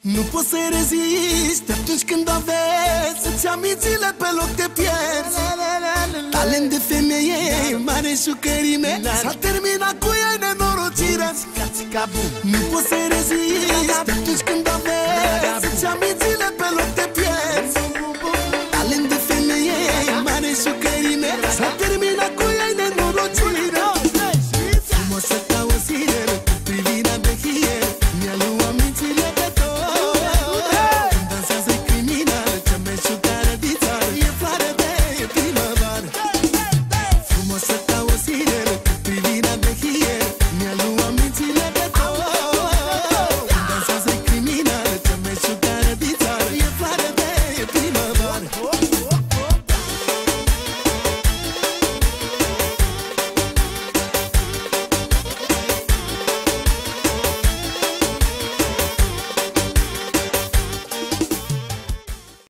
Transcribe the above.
Nu poți să rezisti atunci când aveți să-ți amințile pe loc te pierzi. Talent de femeie, mare șucărime, s-a terminat cu ea nenorocirea. Nu poți să rezisti